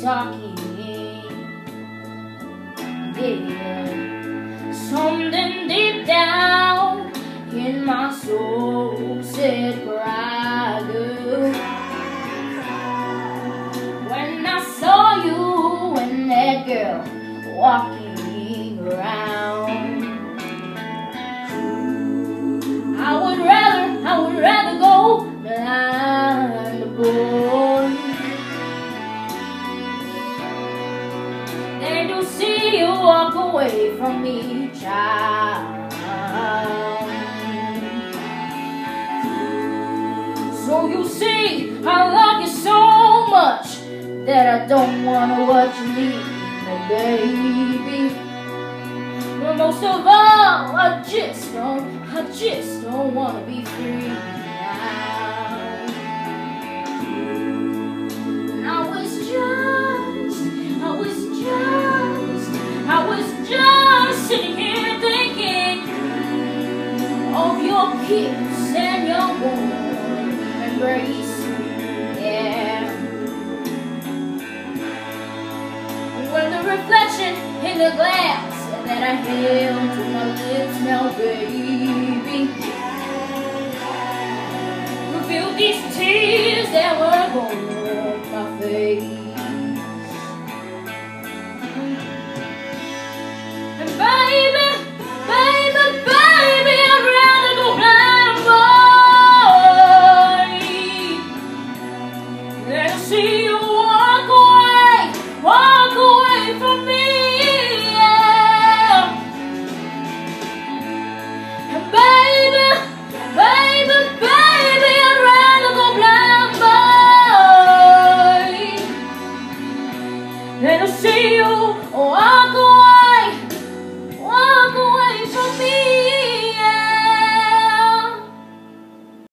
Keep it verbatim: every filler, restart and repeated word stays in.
talking, yeah. Something deep down in my soul said cry, girl. When I saw you and that girl walking around, I would rather, I would rather go blind, boy, than to see you walk away from me, child. So you see, I love you so much that I don't wanna watch you leave me, baby. But most of all, I just don't, I just don't wanna be free now. And I was just, I was just, I was just sitting here thinking of your kiss and your warm embrace, yeah. When the reflection in the glass that I held to my lips now, baby, revealed these tears that were on my face. And baby, baby, baby, I'd rather go blind, boy, than to see you walk away, walk away from me. Let us see you walk away.